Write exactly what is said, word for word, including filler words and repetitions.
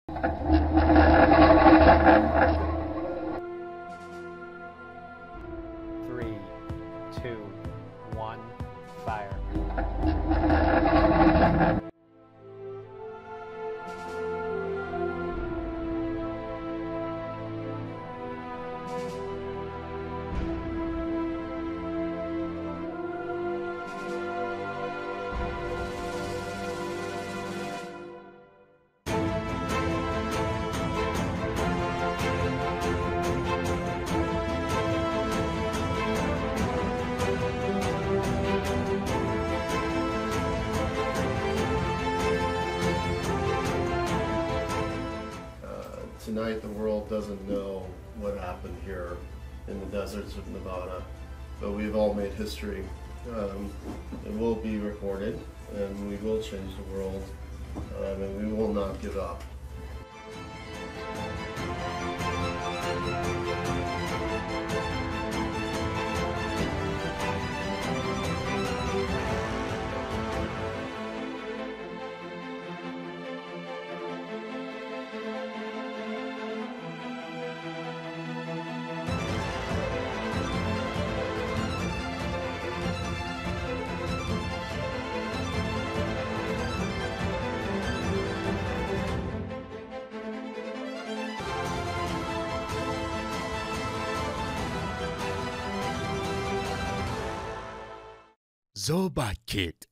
Three, two, one, fire. Tonight the world doesn't know what happened here in the deserts of Nevada, but we've all made history. Um, it will be recorded, and we will change the world, um, and we will not give up. Zoba Kid.